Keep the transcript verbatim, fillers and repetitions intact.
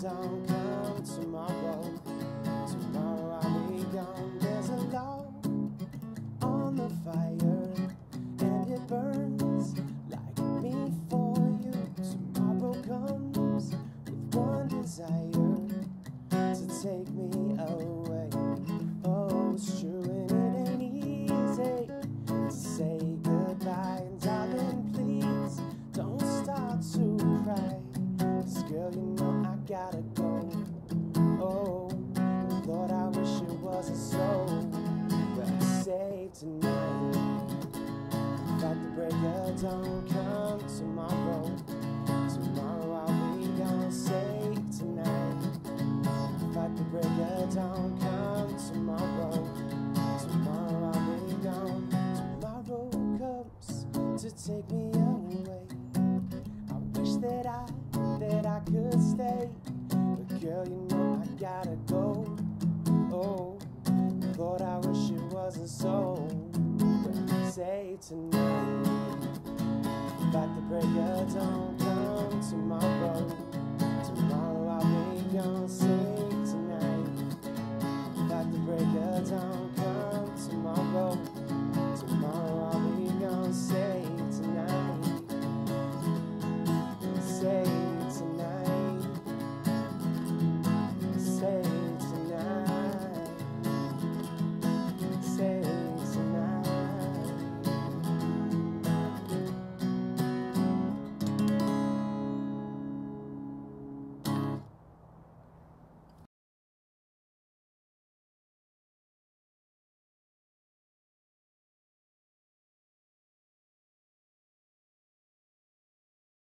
dawn come tomorrow. Tomorrow I'll be gone. There's a log on the fire, and it burns like me for you. Tomorrow comes with one desire, to take me away. Oh, it's true and it ain't easy to say goodbye. And darling, please don't start to cry, 'cause girl, you know I gotta go. Oh, Lord, I wish it wasn't so. But say tonight, if at the break of dawn come tomorrow, tomorrow I'll be gonna say tonight. If at the break of dawn come tomorrow, tomorrow I'll be gone. Tomorrow comes to take me away. I wish that I, that I could stay, but girl, you know I gotta go. Oh, Lord, I wish it wasn't so. But say tonight, if at the break of dawn come tomorrow, tomorrow I'll be gonna say tonight. If at the break of dawn